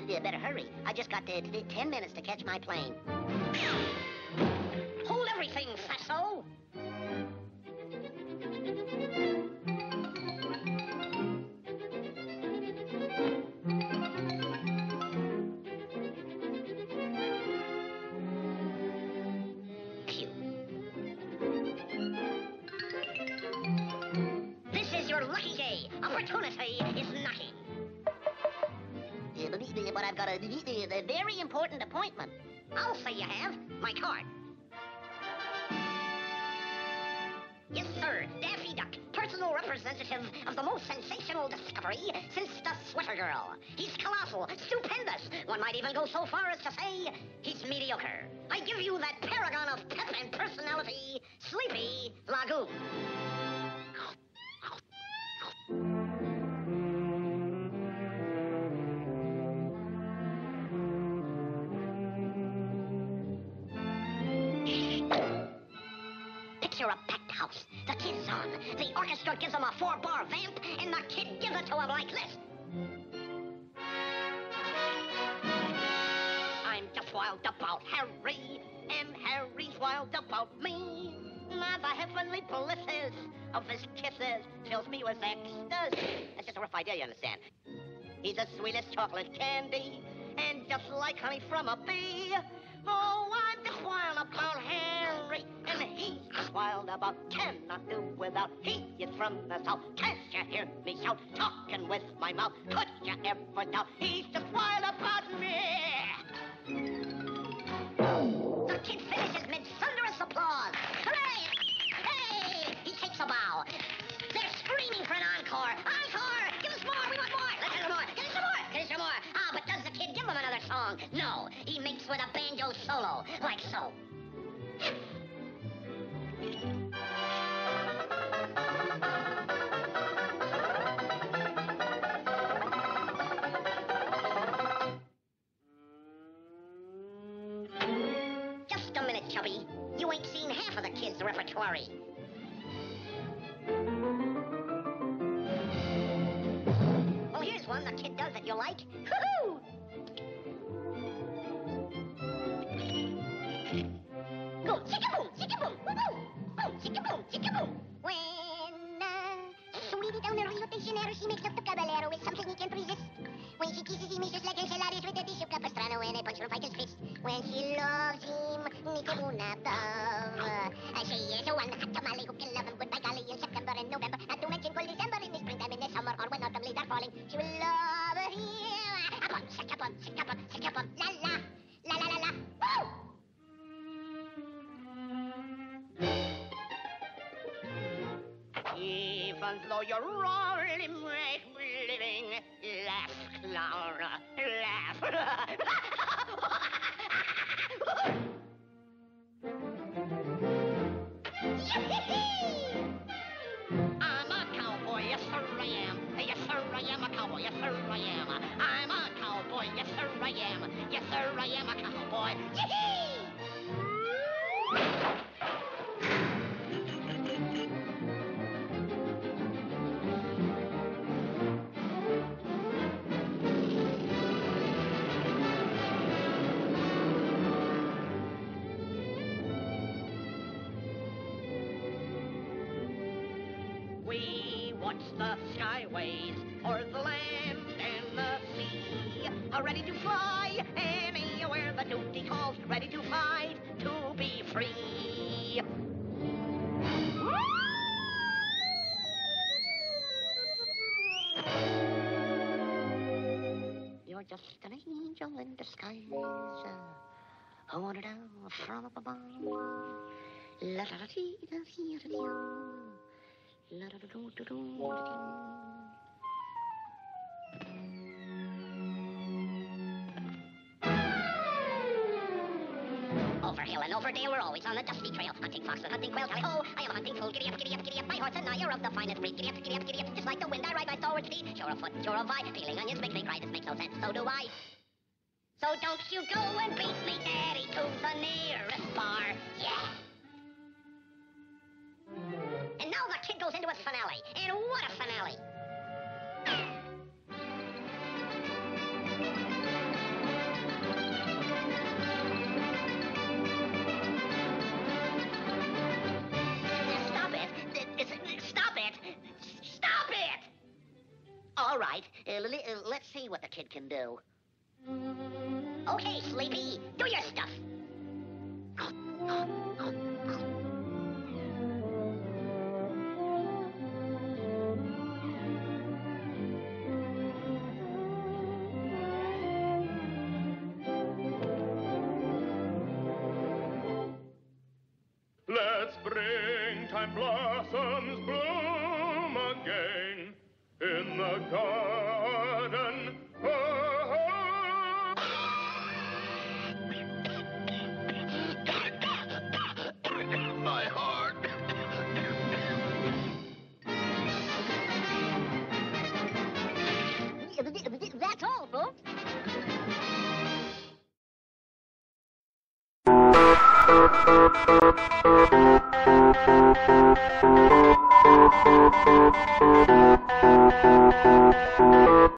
You better hurry. I just got 10 minutes to catch my plane. Hold everything, fatso! Phew. This is your lucky day. Opportunity is knocking. But I've got a very important appointment. I'll say you have. My card. Yes, sir. Daffy Duck, personal representative of the most sensational discovery since the Sweater Girl. He's colossal, stupendous. One might even go so far as to say he's mediocre. I give you that paragon of pep and personality, Sleepy Lagoon. Picture a packed house. The kid's on. The orchestra gives him a 4-bar vamp, and the kid gives it to him like this. I'm just wild about Harry, and Harry's wild about me. The heavenly blisses of his kisses fills me with ecstasy. That's just a rough idea, you understand. He's the sweetest chocolate candy, and just like honey from a bee. Oh, I'm just wild about Harry, and he's just wild about cannot do without. He is from the south, can't you hear me shout? Talking with my mouth, could you ever doubt? He's just wild about me. The kid finishes mid thunderous applause. Hooray! Hey! He takes a bow. They're screaming for an encore. Encore! Give us more! We want more! Let's have more! Give us some more! Give us some more! Ah, but does the kid give him another song? No. He makes with a banjo solo, like so. Just a minute, Chubby. You ain't seen half of the kid's repertoire. Well, here's one the kid does that you'll like. Hoo-hoo! Go, chicka-boom, chicka-boom, woo-hoo! Boom, chicka-boom, chicka-boom. When sweetie down the railway station, she makes up the caballero with something he can't resist. When she kisses him, he's just like enchiladas with a dish of capistrano and a punch from Vickers fist. When she loves him, ni que una above. She is the one hot tamale who can love him. Goodbye golly in September and November. Not to mention cold December in the springtime, in the summer, or when autumn leaves are falling. She will love him. A bum, shaka-bum, shaka-bum, shaka-bum, la-la, la-la-la-la, woo! Even though you're already make living, laugh, clown, laugh. I'm a cowboy, yes sir I am. Yes sir I am a cowboy, yes sir I am. I'm a cowboy, yes sir I am. Yes sir I am a cowboy. Yee-hee! Watch the skyways o'er the land and the sea, are ready to fly anywhere the duty calls, ready to fight to be free. You're just an angel in disguise, wandered down from above. La-da-da-dee-da-dee-da-dee. Over hill and over dale, we're always on the dusty trail. Hunting fox and hunting quail, tally-ho! I am a hunting fool, giddy up, giddy up, giddy up. My horse and I are of the finest breed. Giddy up, giddy up, giddy up. Just like the wind, I ride my stalwart steed. Sure of foot, sure of eye. Peeling onions make me cry, this makes no sense, so do I. So don't you go and beat me, Daddy, to the nearest bar, yeah! And now the kid goes into his finale. And what a finale! All right, let's see what the kid can do. Okay, Sleepy, do your stuff. Let springtime blossoms bloom again in the garden. My heart. That's all, folks.